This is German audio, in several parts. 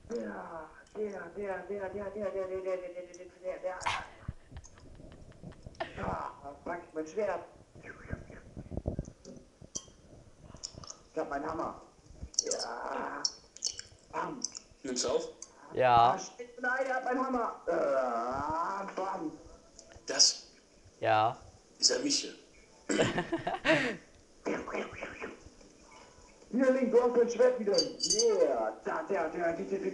Der. Ah, fuck, mein Schwert. Ich hab meinen Hammer. Ja. Bam. Nimm's auf. Ja. Nein, er hat meinen Hammer. Bam. Das Ja. ist ein Michel. Hier, Link, du hast dein Schwert wieder. Yeah. Der. Der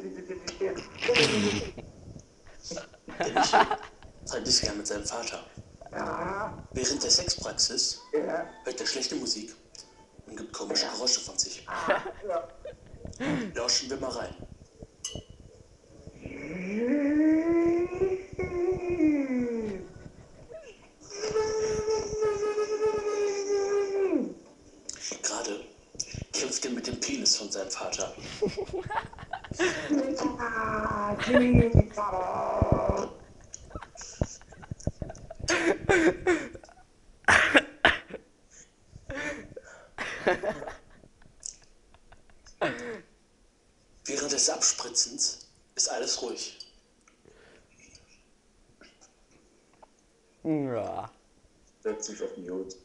Michel treibt sich gern mit seinem Vater. Ja. Während der Sexpraxis Ja. hört er schlechte Musik und gibt komische Geräusche von sich. Ja. Lauschen wir mal rein. Gerade kämpft er mit dem Penis von seinem Vater. Während des Abspritzens ist alles ruhig. Ja. Setz dich auf Mute.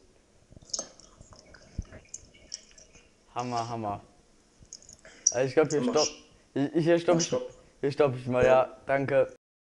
Hammer, Hammer. Also ich glaube, hier stopp. Hier stopp ich mal, ja. Danke.